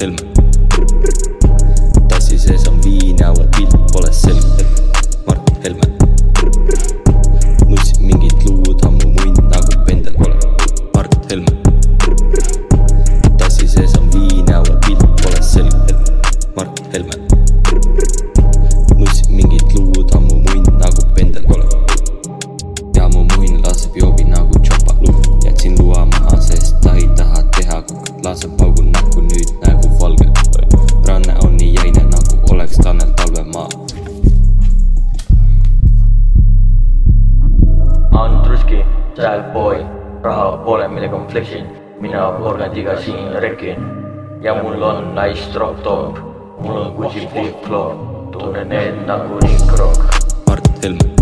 Helme. Tassi sees on viin ja mu pilt pole selge. Mart Helme. Nussid mingit luud, ammu muinn nagu pendel pole. Mart Helme. Tassi sees on viin ja mu pilt pole selge. Mart Helme. Nussid mingit luud, ammu muinn nagu pendel pole. Ja mu muinn laseb joobi nagu tšopa. Jätsin lua maha, sest ta ei taha teha kukad. Laseb paugu näkku nüüd nagu valge. Ranne on nii jäine nagu oleks Tanel talvemaa. Andruski, sad boy, raha pole millega ma flexin. Mina porgandiga siin rekin. Ja mul on nice drop top. Mul on Gucci flip-flop. Tunnen need nagu Rick Rock. Mart Helme.